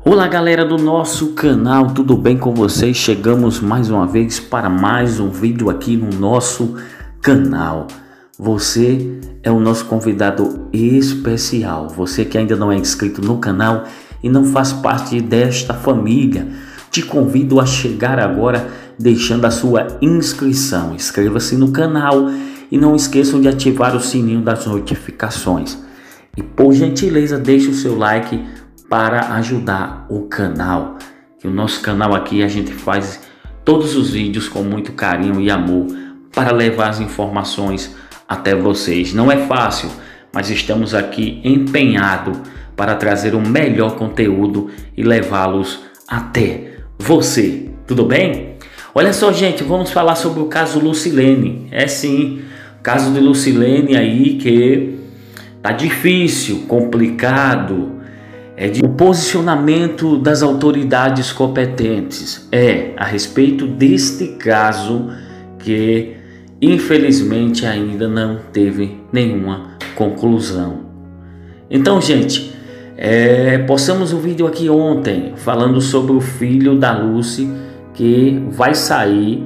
Olá galera do nosso canal, tudo bem com vocês? Chegamos mais uma vez para mais um vídeo aqui no nosso canal. Você é o nosso convidado especial. Você que ainda não é inscrito no canal e não faz parte desta família, te convido a chegar agora deixando a sua inscrição. Inscreva-se no canal e não esqueçam de ativar o sininho das notificações. E por gentileza deixe o seu like para ajudar o canal. Que o nosso canal aqui a gente faz todos os vídeos com muito carinho e amor para levar as informações até vocês. Não é fácil, mas estamos aqui empenhados para trazer o melhor conteúdo e levá-los até você. Tudo bem? Olha só, gente, vamos falar sobre o caso Lucilene. É sim, o caso de Lucilene aí que tá difícil, complicado. O posicionamento das autoridades competentes a respeito deste caso que infelizmente ainda não teve nenhuma conclusão. Então, gente, postamos um vídeo aqui ontem falando sobre o filho da Lucy que vai sair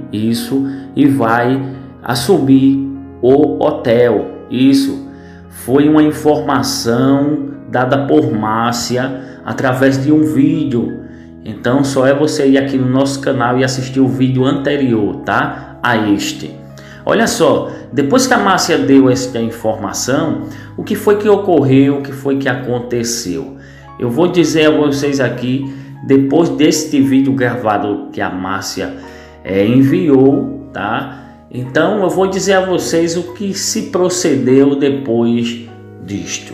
e vai assumir o hotel. Isso foi uma informação dada por Márcia através de um vídeo. Então só é você ir aqui no nosso canal e assistir o vídeo anterior, tá? A este. Olha só, depois que a Márcia deu esta informação, o que foi que ocorreu, o que foi que aconteceu? Eu vou dizer a vocês aqui, depois deste vídeo gravado que a Márcia enviou, tá? Então eu vou dizer a vocês o que se procedeu depois disto.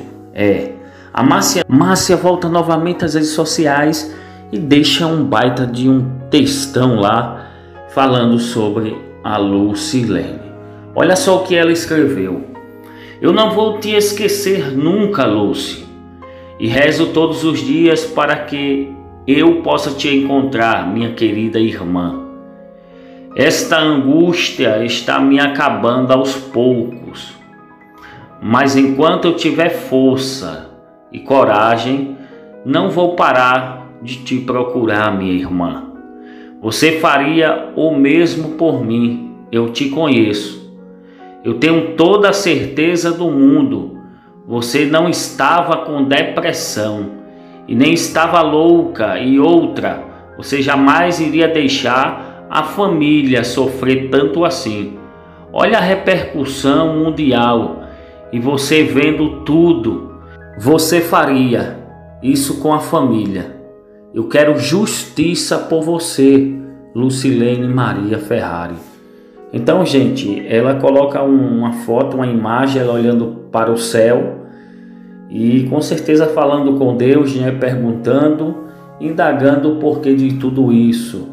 A Márcia volta novamente às redes sociais e deixa um baita de um textão lá falando sobre a Lucilene. Olha só o que ela escreveu. Eu não vou te esquecer nunca, Lucy, e rezo todos os dias para que eu possa te encontrar, minha querida irmã. Esta angústia está me acabando aos poucos, mas enquanto eu tiver força e coragem, não vou parar de te procurar, minha irmã. Você faria o mesmo por mim, eu te conheço. Eu tenho toda a certeza do mundo. Você não estava com depressão e nem estava louca. E outra, você jamais iria deixar a família sofrer tanto assim. Olha a repercussão mundial e você vendo tudo. Você faria isso com a família. Eu quero justiça por você, Lucilene Maria Ferrari. Então, gente, ela coloca uma foto, uma imagem, ela olhando para o céu e com certeza falando com Deus, né, perguntando, indagando o porquê de tudo isso.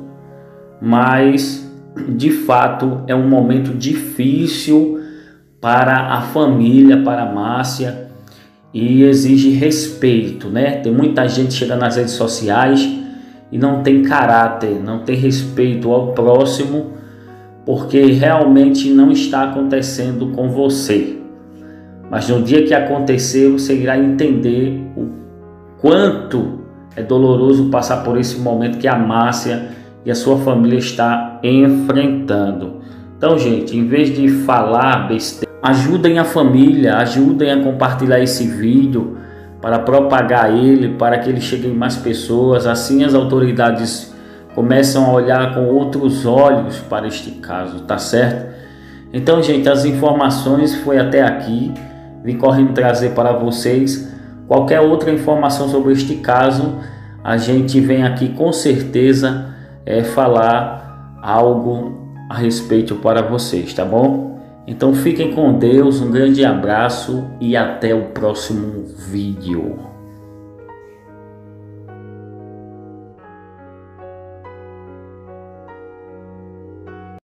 Mas, de fato, é um momento difícil para a família, para a Márcia, e exige respeito, né? Tem muita gente chegando nas redes sociais e não tem caráter, não tem respeito ao próximo, porque realmente não está acontecendo com você. Mas no dia que acontecer, você irá entender o quanto é doloroso passar por esse momento que a Márcia e a sua família está enfrentando. Então, gente, em vez de falar besteira, ajudem a família, ajudem a compartilhar esse vídeo para propagar ele, para que ele chegue em mais pessoas. Assim as autoridades começam a olhar com outros olhos para este caso, tá certo? Então, gente, as informações foi até aqui. Vim correndo trazer para vocês. Qualquer outra informação sobre este caso, a gente vem aqui com certeza falar algo a respeito para vocês, tá bom? Então fiquem com Deus, um grande abraço e até o próximo vídeo.